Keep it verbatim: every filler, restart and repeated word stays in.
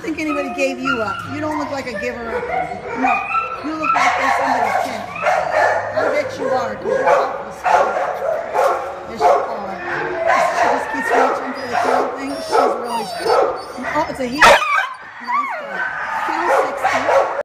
think anybody gave you up. You don't look like a giver up. No, you look like you're somebody's kin. I bet you are, because you're awfully sweet. Yes, you are. She just keeps reaching for the tail thing. She's really sweet. Oh, it's a he.